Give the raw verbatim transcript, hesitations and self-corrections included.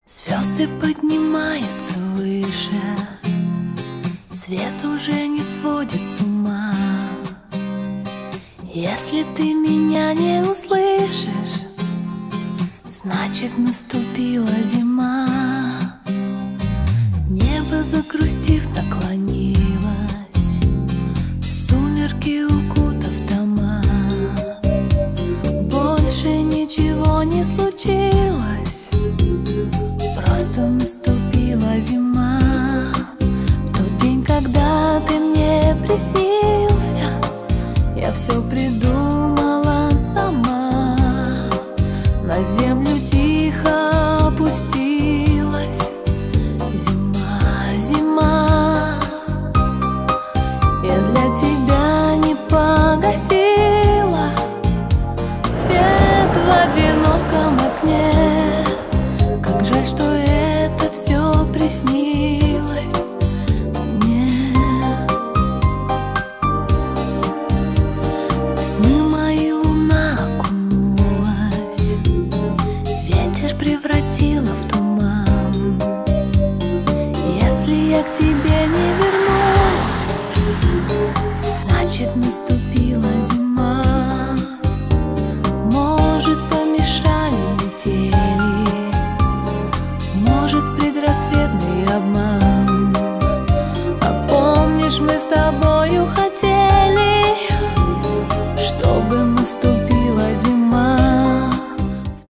Звезды поднимаются выше, свет уже не сводит с ума. Если ты меня не услышишь, значит наступила зима. Небо, загрустив, наклонилось, в сумерки укутав дома. Больше ничего не случилось, просто наступила зима. В тот день, когда ты мне приснился, я все придумала сама. На землю тихо опустилась зима, зима. Я для тебя не погасила свет в одиноком окне. Как жаль, что это все приснилось мне. В сны мои луна окунулась, ветер превратила в туман. Если я к тебе не вернусь, значит наступила зима. Может, помешали метели, может, предрассветный обман. А помнишь, мы с тобой